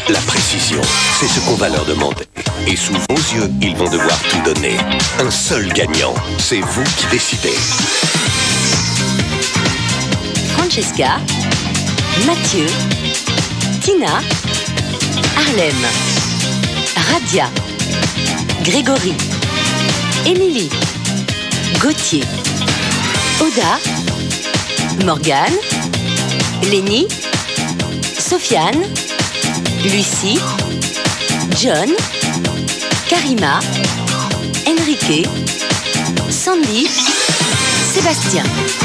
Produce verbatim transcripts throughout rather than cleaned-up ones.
La précision, c'est ce qu'on va leur demander. Et sous vos yeux, ils vont devoir tout donner. Un seul gagnant, c'est vous qui décidez. Francesca, Mathieu, Tina, Harlem, Radia, Grégory, Émilie, Gauthier, Oda, Morgane, Lénie, Sofiane, Lucie, John, Karima, Enrique, Sandy, Sébastien.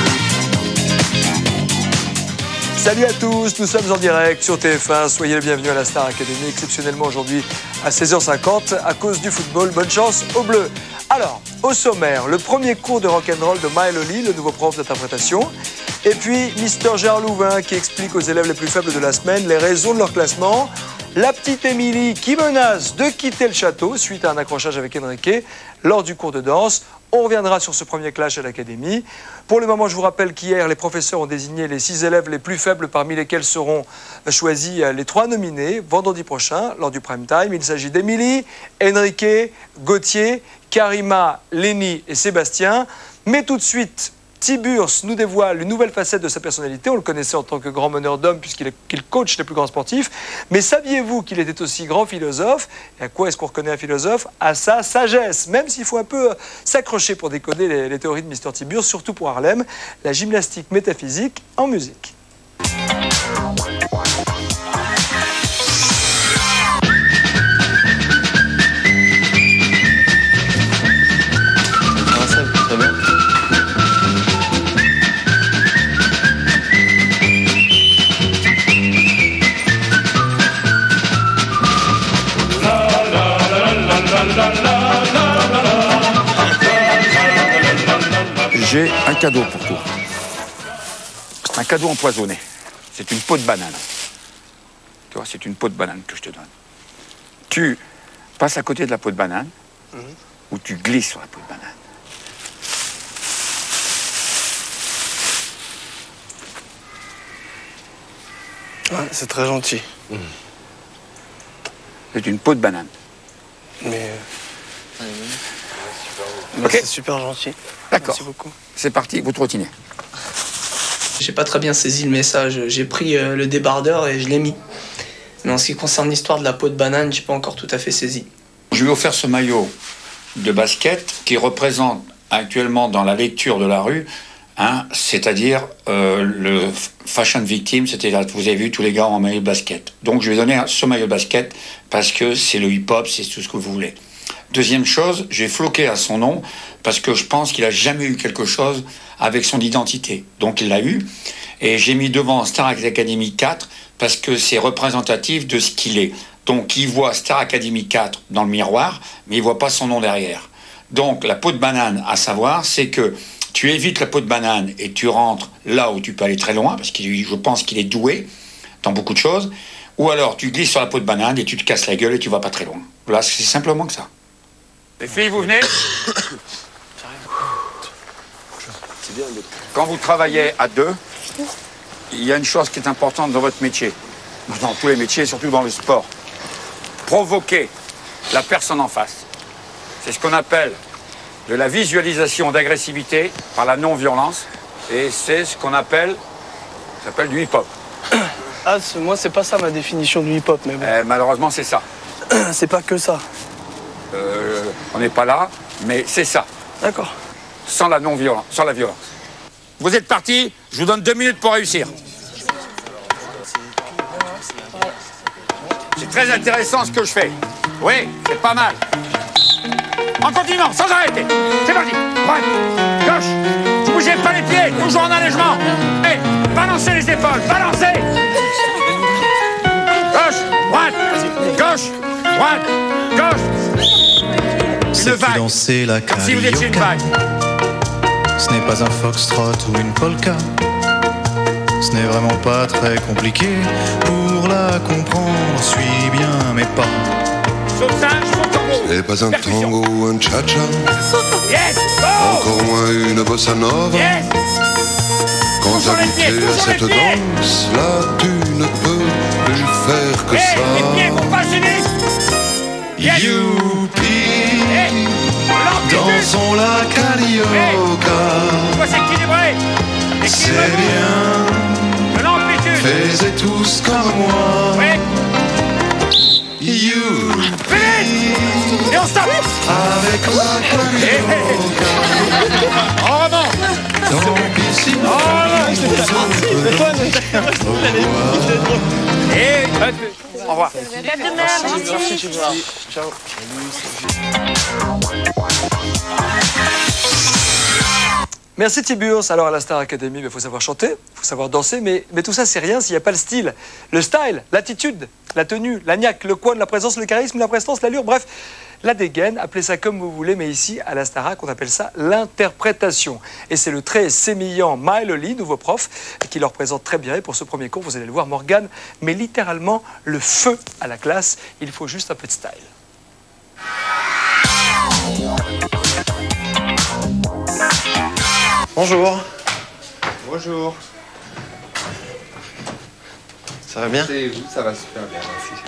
Salut à tous, nous sommes en direct sur T F un. Soyez les bienvenus à la Star Academy, exceptionnellement aujourd'hui à seize heures cinquante à cause du football. Bonne chance aux Bleus. Alors, au sommaire, le premier cours de rock'n'roll de Maël Oli, le nouveau prof d'interprétation. Et puis, Mister Gérard Louvain qui explique aux élèves les plus faibles de la semaine les raisons de leur classement. La petite Émilie qui menace de quitter le château suite à un accrochage avec Enrique lors du cours de danse. On reviendra sur ce premier clash à l'académie. Pour le moment, je vous rappelle qu'hier, les professeurs ont désigné les six élèves les plus faibles parmi lesquels seront choisis les trois nominés vendredi prochain lors du prime time. Il s'agit d'Émilie, Enrique, Gauthier, Karima, Lénie et Sébastien. Mais tout de suite, Tiburce nous dévoile une nouvelle facette de sa personnalité. On le connaissait en tant que grand meneur d'hommes puisqu'il qu'il coach les plus grands sportifs. Mais saviez-vous qu'il était aussi grand philosophe? Et à quoi est-ce qu'on reconnaît un philosophe? À sa sagesse, même s'il faut un peu s'accrocher pour décoder les, les théories de Mister Tiburce, surtout pour Harlem, la gymnastique métaphysique en musique. J'ai un cadeau pour toi. C'est un cadeau empoisonné. C'est une peau de banane. Tu vois, c'est une peau de banane que je te donne. Tu passes à côté de la peau de banane, mmh. ou tu glisses sur la peau de banane. Ouais, c'est très gentil. Mmh. C'est une peau de banane. Mais... Okay. C'est super gentil. D'accord. Merci beaucoup. C'est parti, vous trottinez. J'ai pas très bien saisi le message. J'ai pris euh, le débardeur et je l'ai mis. Mais en ce qui concerne l'histoire de la peau de banane, j'ai pas encore tout à fait saisi. Je lui ai offert ce maillot de basket qui représente actuellement dans la lecture de la rue, hein, c'est-à-dire euh, le fashion victim, c'était là, vous avez vu tous les gars en maillot de basket. Donc je lui ai donné ce maillot de basket parce que c'est le hip-hop, c'est tout ce que vous voulez. Deuxième chose, j'ai floqué à son nom parce que je pense qu'il n'a jamais eu quelque chose avec son identité. Donc il l'a eu. Et j'ai mis devant Star Academy quatre parce que c'est représentatif de ce qu'il est. Donc il voit Star Academy quatre dans le miroir, mais il ne voit pas son nom derrière. Donc la peau de banane à savoir, c'est que tu évites la peau de banane et tu rentres là où tu peux aller très loin, parce que je pense qu'il est doué dans beaucoup de choses. Ou alors tu glisses sur la peau de banane et tu te casses la gueule et tu ne vas pas très loin. Voilà, c'est simplement que ça. Les filles, vous venez? Quand vous travaillez à deux, il y a une chose qui est importante dans votre métier, dans tous les métiers, surtout dans le sport. Provoquer la personne en face. C'est ce qu'on appelle de la visualisation d'agressivité par la non-violence, et c'est ce qu'on appelle, ça s'appelle du hip-hop. Ah, moi, c'est pas ça ma définition du hip-hop, mais bon. Eh, malheureusement, c'est ça. C'est pas que ça. Euh, on n'est pas là, mais c'est ça. D'accord. Sans la non-violence, sans la violence. Vous êtes partis, je vous donne deux minutes pour réussir. C'est très intéressant ce que je fais. Oui, c'est pas mal. En continuant, sans arrêter. C'est parti. Droite, gauche. Vous bougez pas les pieds, toujours en allègement. Et balancez les épaules, balancez. Gauche, droite, gauche, droite, gauche. Une vague. Danser la si vous étiez une vague. Ce n'est pas un foxtrot ou une polka. Ce n'est vraiment pas très compliqué. Pour la comprendre, suis bien mes pas. Ce n'est pas un tango ou un cha-cha. Yes. Encore moins une bossa nova. Yes. Quand invité à cette danse, là tu ne peux plus faire que ça. Yes. Youpi, Hey. dansons la carioca. Toi, c'est équilibré. C'est Équilibré. bien, De l'amplitude. faites tous comme moi. Oui. Youpi, Et on stop. avec la carioca. En avant. Dans piscine, Et au revoir. Merci, tu vois. Ciao. Merci Tiburce. Alors à la Star Academy, il faut savoir chanter, il faut savoir danser, mais, mais tout ça c'est rien s'il n'y a pas le style. Le style, l'attitude, la tenue, la niaque, le coin, la présence, le charisme, la prestance, l'allure, bref, la dégaine, appelez ça comme vous voulez, mais ici à la Starac on appelle ça l'interprétation. Et c'est le très sémillant Mile Lee, nouveau prof, qui leur présente très bien. Et pour ce premier cours, vous allez le voir, Morgane met littéralement le feu à la classe. Il faut juste un peu de style. Bonjour. Bonjour. Ça va bien? Et vous, ça va super bien,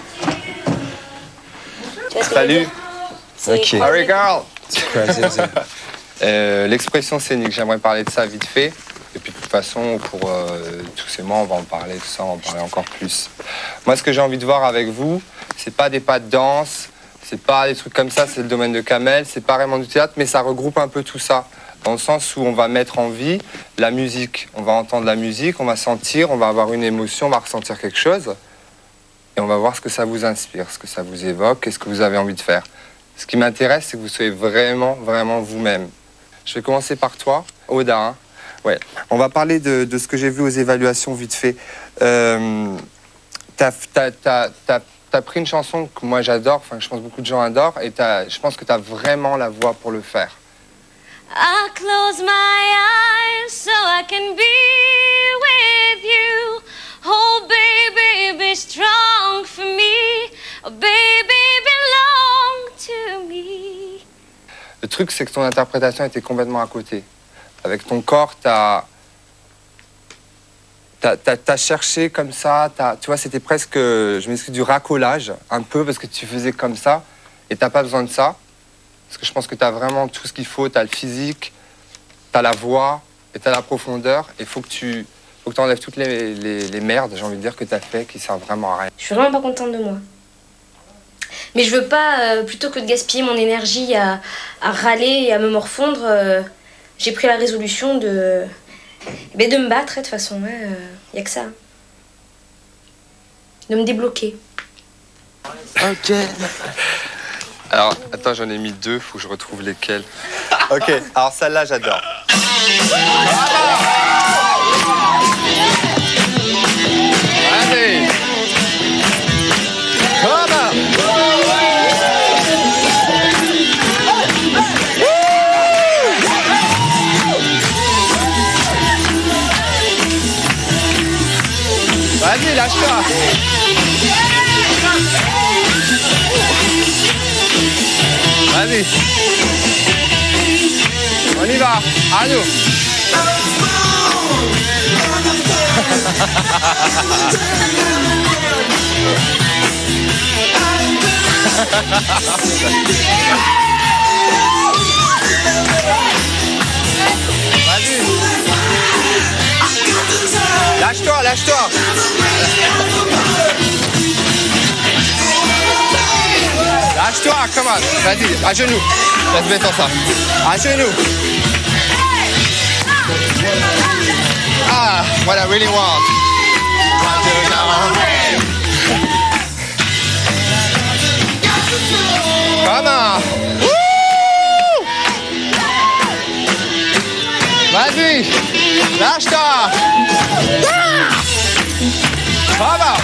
merci. Salut. Ok. Harry Girl. Euh, L'expression scénique, j'aimerais parler de ça vite fait. Et puis de toute façon, pour euh, tous ces mois, on va en parler, tout ça, on va en parler encore plus. Moi, ce que j'ai envie de voir avec vous, c'est pas des pas de danse, c'est pas des trucs comme ça, c'est le domaine de Kamel, c'est pas vraiment du théâtre, mais ça regroupe un peu tout ça. Dans le sens où on va mettre en vie la musique. On va entendre la musique, on va sentir, on va avoir une émotion, on va ressentir quelque chose. Et on va voir ce que ça vous inspire, ce que ça vous évoque et ce que vous avez envie de faire. Ce qui m'intéresse, c'est que vous soyez vraiment, vraiment vous-même. Je vais commencer par toi, Oda. Hein. Ouais. On va parler de, de ce que j'ai vu aux évaluations vite fait. Euh, t'as, t'as, t'as, t'as, t'as pris une chanson que moi j'adore, enfin je pense que beaucoup de gens adorent, et t'as, je pense que tu as vraiment la voix pour le faire. I close my eyes so I can be with you. Oh, baby, be strong for me. Oh, baby, belong to me. Le truc, c'est que ton interprétation était complètement à côté. Avec ton corps, t'as... T'as, t'as, t'as cherché comme ça, t'as, tu vois, c'était presque, je m'excuse, du racolage, un peu, parce que tu faisais comme ça, et t'as pas besoin de ça. Parce que je pense que tu as vraiment tout ce qu'il faut. Tu as le physique, tu as la voix et tu as la profondeur. Et il faut que tu faut que enlèves toutes les, les, les merdes, j'ai envie de dire, que tu as fait, qui servent vraiment à rien. Je suis vraiment pas contente de moi. Mais je veux pas, euh, plutôt que de gaspiller mon énergie à, à râler et à me morfondre, euh, j'ai pris la résolution de, ben de me battre, de toute façon. Il hein, n'y a que ça. De me débloquer. Ok. Alors, attends, j'en ai mis deux, faut que je retrouve lesquels. Ok, alors celle-là, j'adore. Allez! Vas-y, lâche-toi! Vas-y. On y va. À nous. Vas-y. Lâche-toi, lâche-toi. Lâche-toi, come on. Vas-y, à genoux. Laisse mettre ça. À genoux. Ah, what I really want. Come on. Woo! Vas-y. Lâche-toi. Bravo.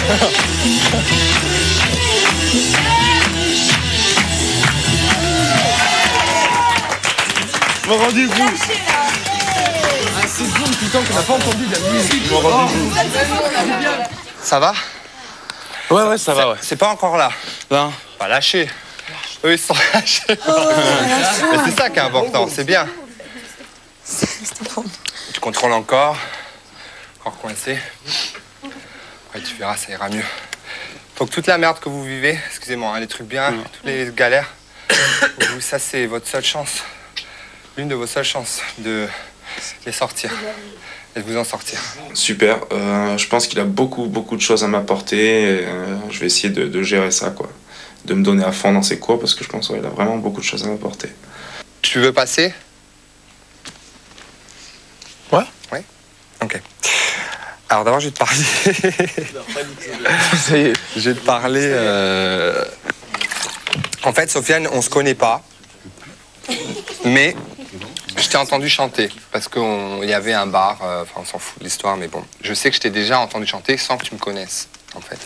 Mon rendez-vous. Ah, c'est bon depuis le temps qu'on n'a pas entendu de la musique. Mon rendez-vous. Ça va? Ouais, ouais, ça va, ouais. C'est pas encore là. Non. Pas lâché. Eux, ils sont lâchés. Mais c'est ça qui est important, c'est bien. Tu contrôles encore. Encore coincé. Après, tu verras, ça ira mieux. Donc toute la merde que vous vivez, excusez-moi, hein, les trucs bien, mmh. toutes les galères, vous, ça c'est votre seule chance. L'une de vos seules chances de les sortir et de vous en sortir. Super, euh, je pense qu'il a beaucoup beaucoup de choses à m'apporter. Euh, je vais essayer de, de gérer ça, quoi. De me donner à fond dans ses cours parce que je pense qu'il ouais, a vraiment beaucoup de choses à m'apporter. Tu veux passer? Ouais. Ouais. Ok. Alors d'abord je vais te parler. Ça y est. Je vais te parler. Euh... En fait, Sofiane, on se connaît pas, mais je t'ai entendu chanter parce qu'il y avait un bar. Euh, enfin, on s'en fout de l'histoire, mais bon, je sais que je t'ai déjà entendu chanter sans que tu me connaisses, en fait.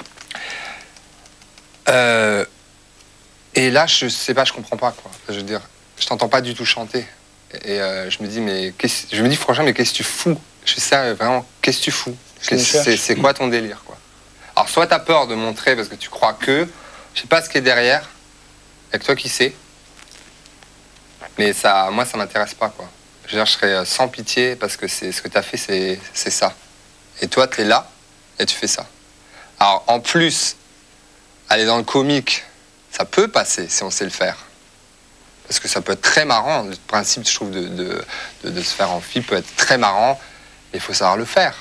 Euh... Et là, je sais pas, je comprends pas, quoi. Je veux dire, je t'entends pas du tout chanter. Et euh, je me dis, mais je me dis franchement, mais qu'est-ce que tu fous? Je sais ça, vraiment, qu'est-ce que tu fous? C'est quoi ton délire, quoi? Alors, soit t'as peur de montrer parce que tu crois que, je sais pas ce qui est derrière, y'a que toi qui sais, mais ça, moi, ça m'intéresse pas, quoi. Je veux dire, je serais sans pitié parce que c'est ce que t'as fait, c'est ça. Et toi, t'es là et tu fais ça. Alors, en plus, aller dans le comique, ça peut passer si on sait le faire. Parce que ça peut être très marrant. Le principe, je trouve, de, de, de, de se faire en fille peut être très marrant. Mais il faut savoir le faire.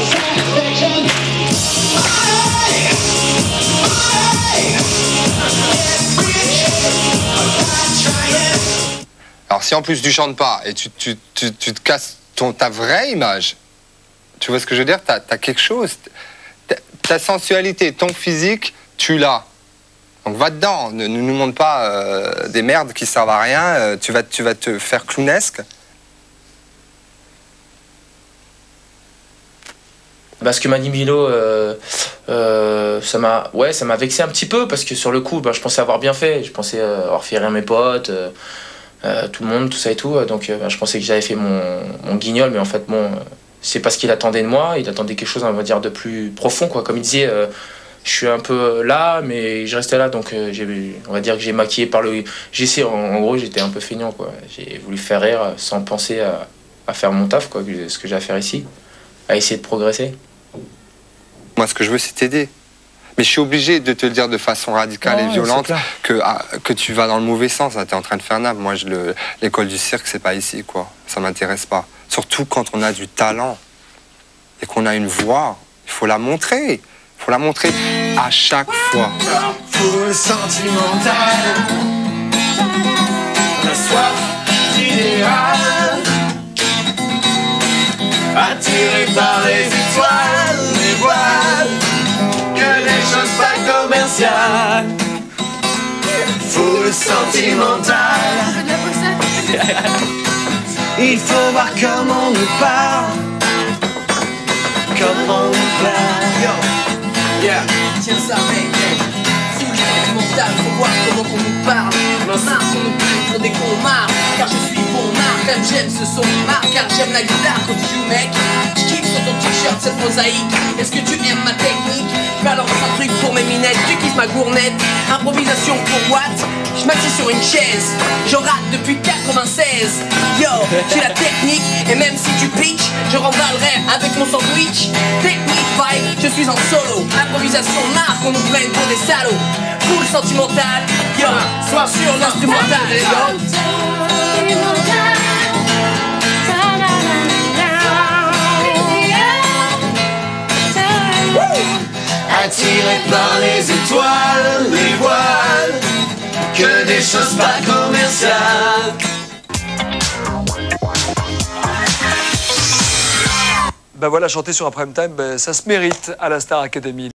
Alors si en plus tu chantes pas et tu, tu, tu, tu te casses ton, ta vraie image, tu vois ce que je veux dire? T'as, t'as quelque chose. Ta sensualité, ton physique, tu l'as. Donc va dedans, ne, ne nous montre pas euh, des merdes qui servent à rien, euh, tu, vas, tu vas te faire clownesque. Bah, ce que m'a dit Milo, euh, euh, ça m'a ouais, ça m'a vexé un petit peu parce que sur le coup, bah, je pensais avoir bien fait, je pensais euh, avoir fait rire mes potes, euh, euh, tout le monde, tout ça et tout, donc euh, bah, je pensais que j'avais fait mon, mon guignol, mais en fait bon, c'est pas ce qu'il attendait de moi, il attendait quelque chose, on va dire, de plus profond, quoi. Comme il disait, euh, je suis un peu là, mais je restais là, donc euh, on va dire que j'ai maquillé par le, j'ai essayé, en, en gros, j'étais un peu feignant, quoi. J'ai voulu faire rire sans penser à, à faire mon taf, quoi, ce que j'ai à faire ici, à essayer de progresser. Moi, ce que je veux, c'est t'aider. Mais je suis obligé de te le dire de façon radicale oh, et violente que, ah, que tu vas dans le mauvais sens. Tu es en train de faire nappe. Moi, l'école du cirque, c'est pas ici, quoi. Ça m'intéresse pas. Surtout quand on a du talent et qu'on a une voix. Il faut la montrer. Il faut la montrer à chaque fois. Full sentimental, la soif d'idéal, attiré par les étoiles, les voiles, que des choses pas commerciales. Full sentimental. Il faut voir comment on nous parle, comment on nous parle. Yeah. Tiens ça, mec. Full sentimental, faut voir comment on nous parle. Marre qu'on nous prenne pour des cons marre. Car je suis bon marre, car j'aime ce son marre. Car j'aime la guitare quand tu joues, mec. Je kiffe sur ton t-shirt cette mosaïque. Est-ce que tu aimes ma technique? Balance un truc pour mes minettes, tu kiffes ma gournette. Improvisation pour what? Je m'assis sur une chaise, je rate depuis quatre-vingt-seize. Yo, j'ai la technique, et même si tu pitches, je remballerai avec mon sandwich. Technique vibe, je suis en solo. Improvisation marre qu'on nous prenne pour des salauds. Full sentimental, yo, sois sur l'instrumental, yo. Attiré par les étoiles, les voiles, que des choses pas commerciales. Ben voilà, chanter sur un prime time, ben ça se mérite à la Star Academy.